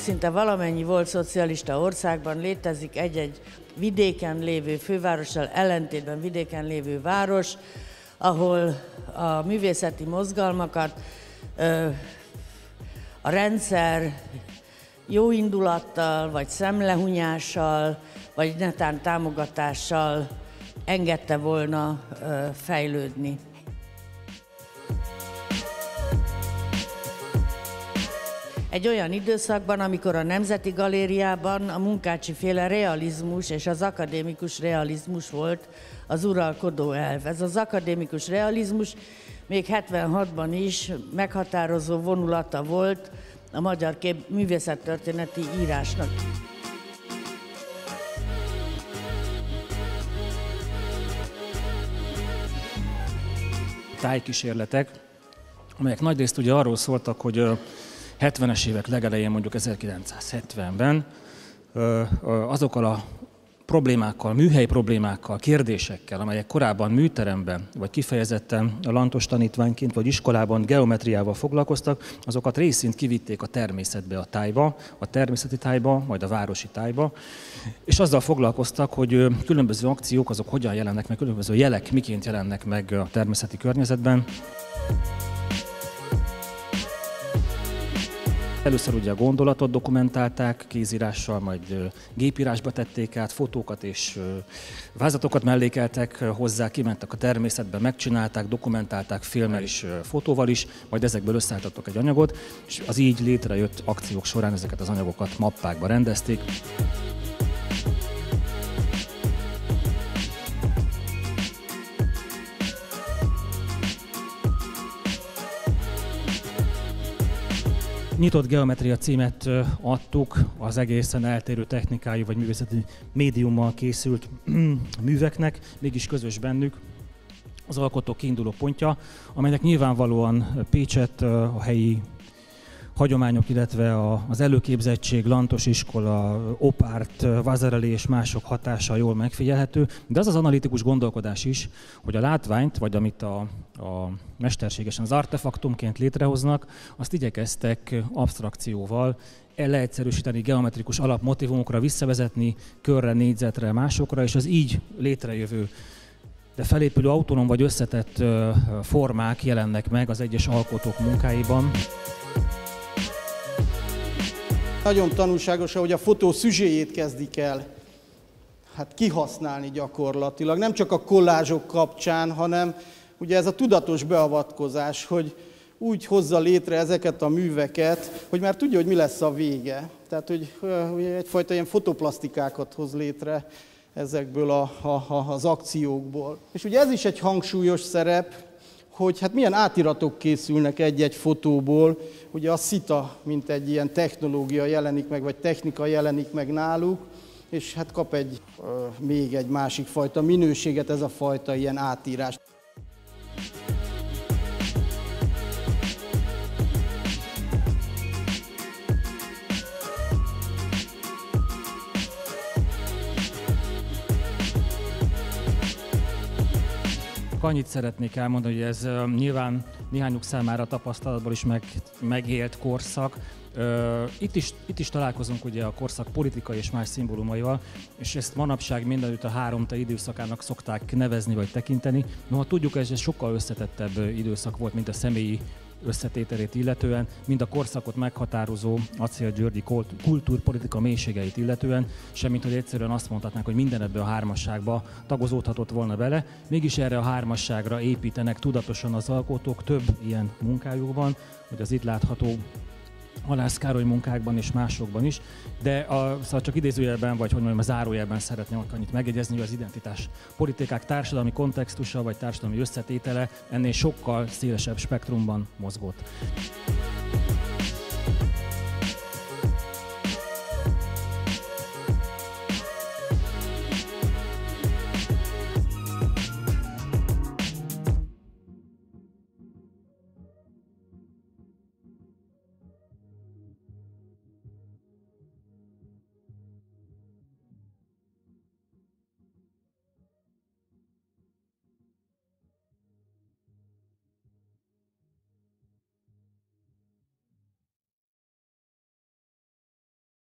szinte valamennyi volt szocialista országban létezik egy-egy vidéken lévő fővárossal ellentétben vidéken lévő város, ahol a művészeti mozgalmakat a rendszer jó indulattal, vagy szemlehunyással, vagy netán támogatással engedte volna fejlődni. Egy olyan időszakban, amikor a Nemzeti Galériában a Munkácsy-féle realizmus és az akadémikus realizmus volt az uralkodó elv. Ez az akadémikus realizmus még 76-ban is meghatározó vonulata volt a magyar művészettörténeti írásnak. Tájkísérletek, amelyek nagyrészt ugye arról szóltak, hogy 70-es évek legelején, mondjuk 1970-ben azokkal a problémákkal, műhely problémákkal, kérdésekkel, amelyek korábban műteremben, vagy kifejezetten lantos tanítványként, vagy iskolában geometriával foglalkoztak, azokat részint kivitték a természetbe, a tájba, a természeti tájba, majd a városi tájba, és azzal foglalkoztak, hogy különböző akciók azok hogyan jelennek meg, különböző jelek miként jelennek meg a természeti környezetben. Először ugye a gondolatot dokumentálták kézírással, majd gépírásba tették át, fotókat és vázlatokat mellékeltek hozzá, kimentek a természetbe, megcsinálták, dokumentálták filmmel és fotóval is, majd ezekből összeállítottak egy anyagot, és az így létrejött akciók során ezeket az anyagokat mappákba rendezték. Nyitott geometria címet adtuk az egészen eltérő technikájú vagy művészeti médiummal készült műveknek, mégis közös bennük az alkotók kiinduló pontja, amelynek nyilvánvalóan Pécsett, a helyi hagyományok, illetve az előképzettség, Lantos iskola, Opárt, Vasarely és mások hatása jól megfigyelhető, de az az analitikus gondolkodás is, hogy a látványt, vagy amit a mesterségesen az artefaktumként létrehoznak, azt igyekeztek absztrakcióval leegyszerűsíteni, geometrikus alapmotívumokra visszavezetni, körre, négyzetre, másokra, és az így létrejövő, de felépülő autonóm vagy összetett formák jelennek meg az egyes alkotók munkáiban. Nagyon tanulságos, hogy a fotó szüzséjét kezdik el kihasználni gyakorlatilag. Nem csak a kollázsok kapcsán, hanem ugye ez a tudatos beavatkozás, hogy úgy hozza létre ezeket a műveket, hogy már tudja, hogy mi lesz a vége. Tehát, hogy egyfajta ilyen fotoplasztikákat hoz létre ezekből az akciókból. És ugye ez is egy hangsúlyos szerep, hogy milyen átiratok készülnek egy-egy fotóból. Ugye a szita, mint egy ilyen technológia jelenik meg, vagy technika jelenik meg náluk, és kap még egy másik fajta minőséget ez a fajta ilyen átírás. Annyit szeretnék elmondani, hogy ez nyilván néhányuk számára tapasztalatból is megélt korszak. Itt is találkozunk ugye a korszak politikai és más szimbólumaival, és ezt manapság mindenütt a háromta időszakának szokták nevezni vagy tekinteni. Noha tudjuk, hogy ez sokkal összetettebb időszak volt, mint a személyi összetételét illetően, mind a korszakot meghatározó Acél-Györgyi kultúrpolitika mélységeit illetően, semmint hogy egyszerűen azt mondhatnánk, hogy minden ebbe a hármasságba tagozódhatott volna bele. Mégis erre a hármasságra építenek tudatosan az alkotók, több ilyen munkájukban, hogy az itt látható Halász Károly munkákban és másokban is, de szóval csak idézőjelben, vagy hogy mondjam, a zárójelben szeretném annyit megjegyezni, hogy az identitás politikák társadalmi kontextusa vagy társadalmi összetétele ennél sokkal szélesebb spektrumban mozgott.